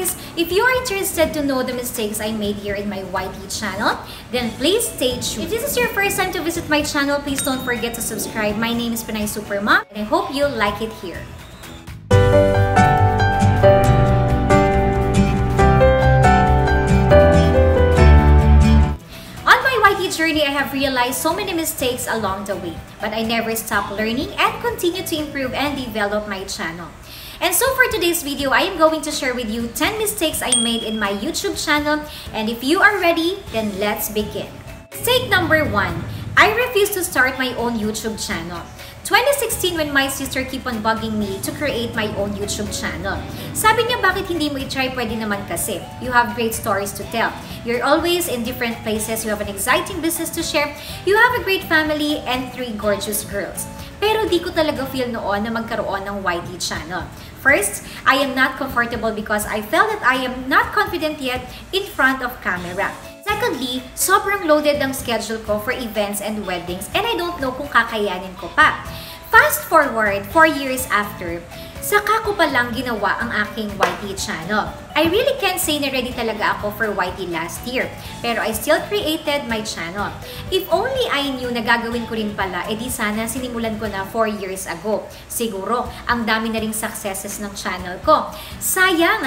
guys, if you are interested to know the mistakes I made here in my YT channel, then please stay tuned. If this is your first time to visit my channel, please don't forget to subscribe. My name is Pinay Supermom, and I hope you'll like it here. On my YT journey, I have realized so many mistakes along the way, but I never stop learning and continue to improve and develop my channel. And so for today's video, I am going to share with you 10 mistakes I made in my YouTube channel. And if you are ready, then let's begin. Mistake number 1. I refuse to start my own YouTube channel. 2016 when my sister keep on bugging me to create my own YouTube channel. Sabi niya, bakit hindi mo i-try? Pwede naman kasi. You have great stories to tell. You're always in different places. You have an exciting business to share. You have a great family and 3 gorgeous girls. Pero di ko talaga feel noon na magkaroon ng YT channel. First, I am not comfortable because I felt that I am not confident yet in front of camera. Secondly, sobrang loaded ang schedule ko for events and weddings and I don't know kung kakayanin ko pa. Fast forward, 4 years after, saka ko palang ginawa ang aking YT channel. I really can't say na ready talaga ako for YT last year, pero I still created my channel. If only I knew na gagawin ko rin pala, edi sana sinimulan ko na 4 years ago. Siguro, ang dami na ring successes ng channel ko. Sayang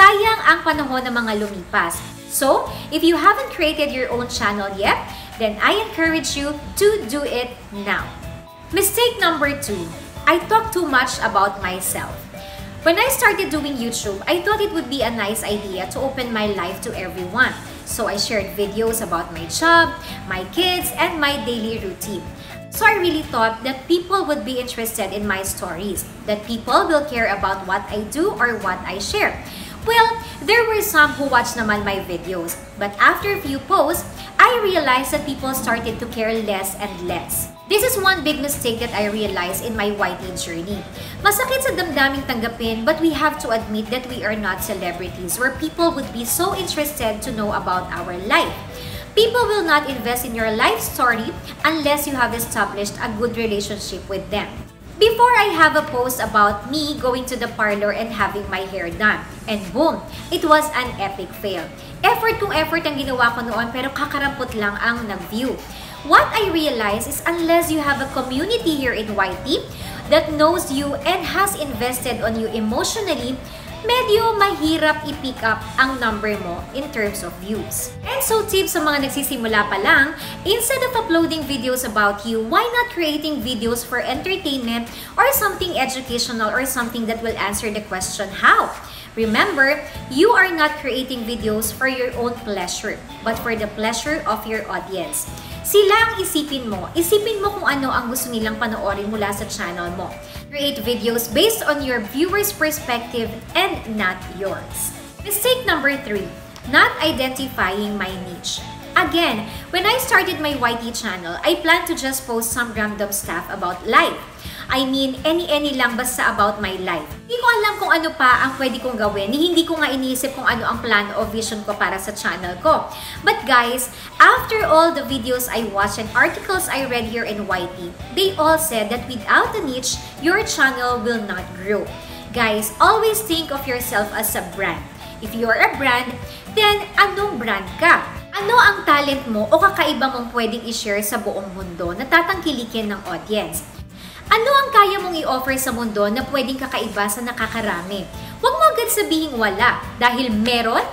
ang panahon ng mga lumipas. So, if you haven't created your own channel yet, then I encourage you to do it now. Mistake number 2. I talk too much about myself. When I started doing YouTube, I thought it would be a nice idea to open my life to everyone. So I shared videos about my job, my kids, and my daily routine. So I really thought that people would be interested in my stories, that people will care about what I do or what I share. Well, there were some who watched naman my videos, but after a few posts, I realized that people started to care less and less. This is one big mistake that I realized in my YT journey. Masakit sa damdaming tanggapin, but we have to admit that we are not celebrities where people would be so interested to know about our life. People will not invest in your life story unless you have established a good relationship with them. Before I have a post about me going to the parlor and having my hair done. And boom, it was an epic fail. Effort kung effort ang ginawa ko noon pero kakarampot lang ang nag-view. What I realized is unless you have a community here in YT that knows you and has invested on you emotionally, medyo mahirap i-pick up ang number mo in terms of views. And so tips sa mga nagsisimula pa lang, instead of uploading videos about you, why not creating videos for entertainment or something educational or something that will answer the question how? Remember, you are not creating videos for your own pleasure, but for the pleasure of your audience. Sila ang isipin mo. Isipin mo kung ano ang gusto nilang panoorin mula sa channel mo. Create videos based on your viewer's perspective and not yours. Mistake number 3, not identifying my niche. Again, when I started my YT channel, I planned to just post some random stuff about life. I mean, any lang basta about my life. Hindi ko alam kung ano pa ang pwede kong gawin. Hindi ko nga iniisip kung ano ang plan o vision ko para sa channel ko. But guys, after all the videos I watched and articles I read here in YT, they all said that without a niche, your channel will not grow. Guys, always think of yourself as a brand. If you're a brand, then anong brand ka? Ano ang talent mo o kakaiba mong pwedeng i-share sa buong mundo na tatangkilikin ng audience? Ano ang kaya mong i-offer sa mundo na pwedeng kakaiba sa nakakarami? Huwag mo agad sabihing wala dahil meron.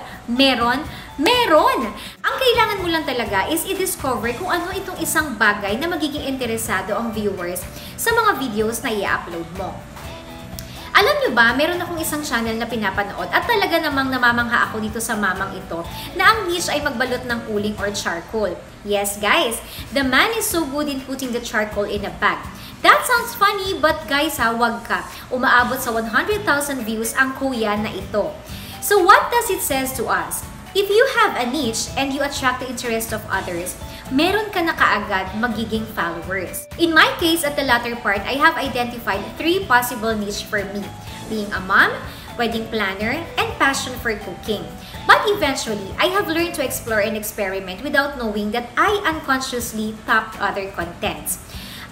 Ang kailangan mo lang talaga is i-discover kung ano itong isang bagay na magiging interesado ang viewers sa mga videos na i-upload mo. Alam nyo ba, meron akong isang channel na pinapanood at talaga namang namamangha ako dito sa mamang ito na ang niche ay magbalot ng uling or charcoal. Yes guys, the man is so good in putting the charcoal in a bag. That sounds funny, but guys wag ka. Umaabot sa 100,000 views ang kuya na ito. So what does it says to us? If you have a niche and you attract the interest of others, meron ka na kaagad magiging followers. In my case, at the latter part, I have identified 3 possible niche for me. Being a mom, wedding planner, and passion for cooking. But eventually, I have learned to explore and experiment without knowing that I unconsciously topped other contents. I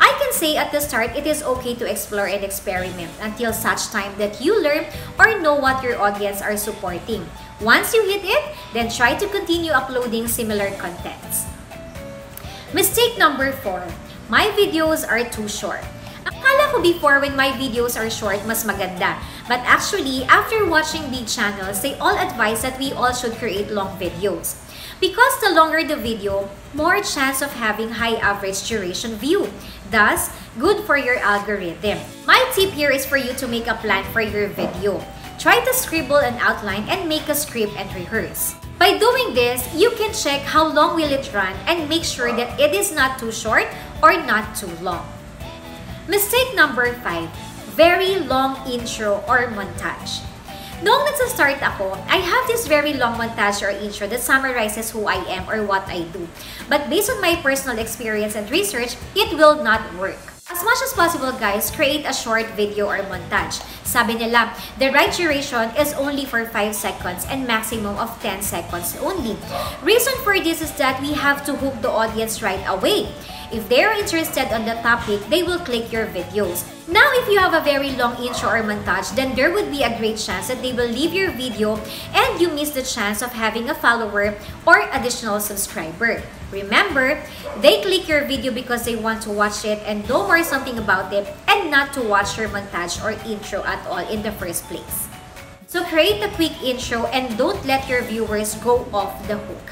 I can say at the start, it is okay to explore and experiment until such time that you learn or know what your audience are supporting. Once you hit it, then try to continue uploading similar contents. Mistake number 4. My videos are too short. Akala ko before when my videos are short, mas maganda. But actually, after watching big channels, they all advise that we all should create long videos. Because the longer the video, more chance of having high average duration view. Thus, good for your algorithm. My tip here is for you to make a plan for your video. Try to scribble an outline and make a script and rehearse. By doing this, you can check how long will it run and make sure that it is not too short or not too long. Mistake number 5. Very long intro or montage. Noong nagsa-start ako, I have this very long montage or intro that summarizes who I am or what I do. But based on my personal experience and research, it will not work. As much as possible, guys, create a short video or montage. Sabi nila, the right duration is only for 5 seconds and maximum of 10 seconds only. Reason for this is that we have to hook the audience right away. If they are interested on the topic, they will click your videos. Now, if you have a very long intro or montage, then there would be a great chance that they will leave your video and you miss the chance of having a follower or additional subscriber. Remember, they click your video because they want to watch it and know more something about it and not to watch your montage or intro at all in the first place. So create a quick intro and don't let your viewers go off the hook.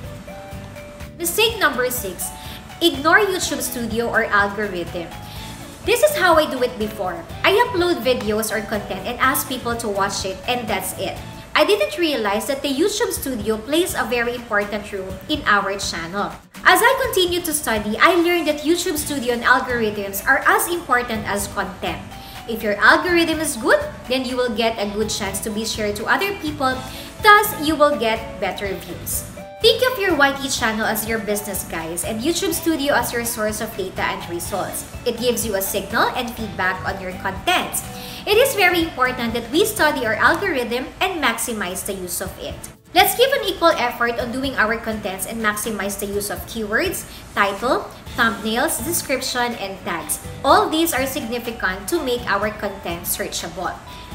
Mistake number 6. Ignore YouTube Studio or algorithm. This is how I do it before. I upload videos or content and ask people to watch it, and that's it. I didn't realize that the YouTube Studio plays a very important role in our channel. As I continue to study, I learned that YouTube Studio and algorithms are as important as content. If your algorithm is good, then you will get a good chance to be shared to other people, thus you will get better views. Think of your YT channel as your business, guys, and YouTube Studio as your source of data and results. It gives you a signal and feedback on your contents. It is very important that we study our algorithm and maximize the use of it. Let's give an equal effort on doing our contents and maximize the use of keywords, title, thumbnails, description, and tags. All these are significant to make our content searchable.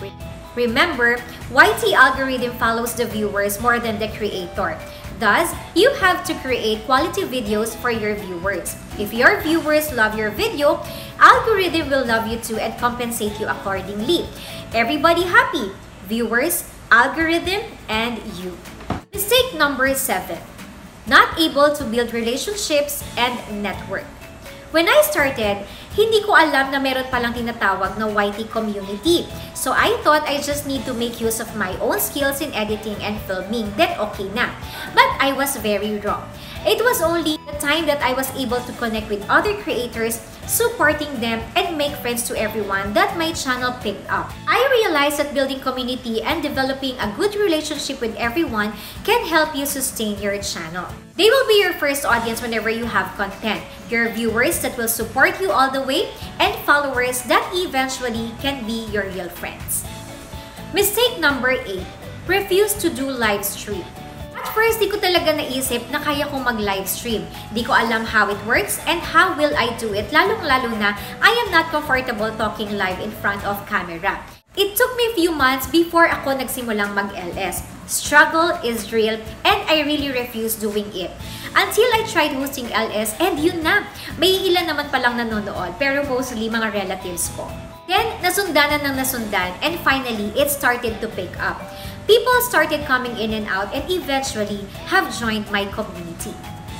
Remember, YT algorithm follows the viewers more than the creator. Thus, you have to create quality videos for your viewers. If your viewers love your video, algorithm will love you too and compensate you accordingly. Everybody happy: viewers, algorithm, and you. Mistake number 7. Not able to build relationships and network. When I started, hindi ko alam na meron palang tinatawag na YT community. So I thought I just need to make use of my own skills in editing and filming, then okay na. But I was very wrong. It was only the time that I was able to connect with other creators, supporting them, and make friends to everyone that my channel picked up. I realized that building community and developing a good relationship with everyone can help you sustain your channel. They will be your first audience whenever you have content, your viewers that will support you all the way, and followers that eventually can be your real friends. Mistake number 8. Refuse to do live stream. At first, di ko talaga naisip na kaya kong mag-live stream. Di ko alam how it works and how will I do it, lalong-lalo na I am not comfortable talking live in front of camera. It took me a few months before ako nagsimulang mag-LS. Struggle is real and I really refuse doing it. Until I tried hosting LS and yun na, may ilan naman palang nanonood pero mostly mga relatives ko. Then, nasundanan ng nasundan and finally, it started to pick up. People started coming in and out and eventually have joined my community.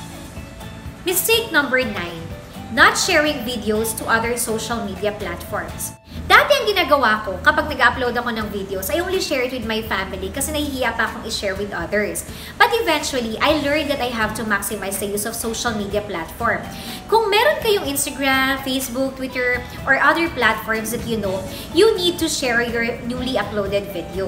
Mistake number 9. Not sharing videos to other social media platforms. Dati ang ginagawa ko kapag nag-upload ako ng videos, I only share it with my family kasi nahihiya pa akong i-share with others. But eventually, I learned that I have to maximize the use of social media platform. Kung meron kayong Instagram, Facebook, Twitter, or other platforms that you know, you need to share your newly uploaded video.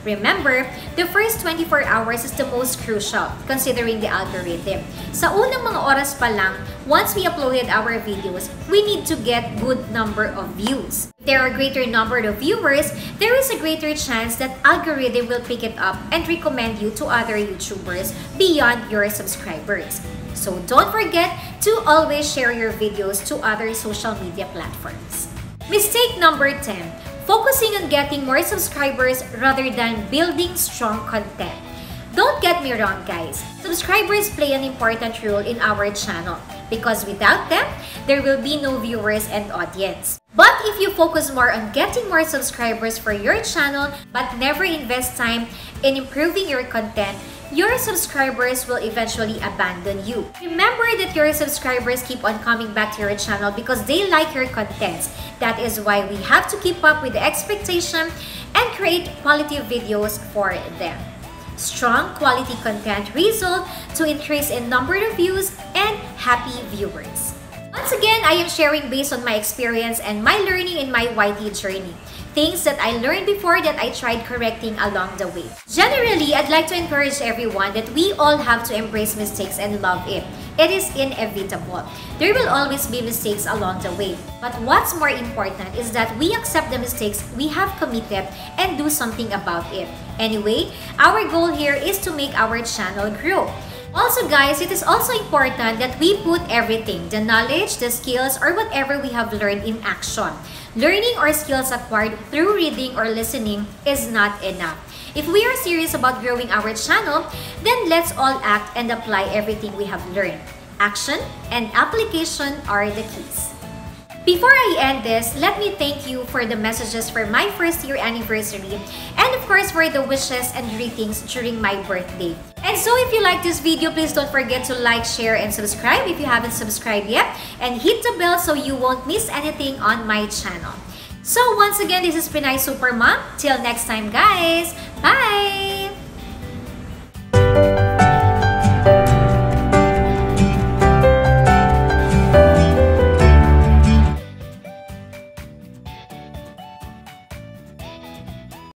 Remember, the first 24 hours is the most crucial considering the algorithm. Sa unang mga oras pa lang, once we uploaded our videos, we need to get good number of views. If there are greater number of viewers, there is a greater chance that algorithm will pick it up and recommend you to other YouTubers beyond your subscribers. So don't forget to always share your videos to other social media platforms. Mistake number 10. Focusing on getting more subscribers rather than building strong content. Don't get me wrong, guys. Subscribers play an important role in our channel because without them, there will be no viewers and audience. But if you focus more on getting more subscribers for your channel but never invest time in improving your content, your subscribers will eventually abandon you. Remember that your subscribers keep on coming back to your channel because they like your contents. That is why we have to keep up with the expectation and create quality videos for them. Strong quality content result to increase in number of views and happy viewers. Once again, I am sharing based on my experience and my learning in my YT journey. Things that I learned before that I tried correcting along the way. Generally, I'd like to encourage everyone that we all have to embrace mistakes and love it. It is inevitable. There will always be mistakes along the way. But what's more important is that we accept the mistakes we have committed and do something about it. Anyway, our goal here is to make our channel grow. Also guys, it is also important that we put everything, the knowledge, the skills, or whatever we have learned in action. Learning or skills acquired through reading or listening is not enough. If we are serious about growing our channel, then let's all act and apply everything we have learned. Action and application are the keys. Before I end this, let me thank you for the messages for my first year anniversary and of course for the wishes and greetings during my birthday. And so if you like this video, please don't forget to like, share, and subscribe if you haven't subscribed yet, and hit the bell so you won't miss anything on my channel. So once again, this is Pinay Super Mom. Till next time guys, bye!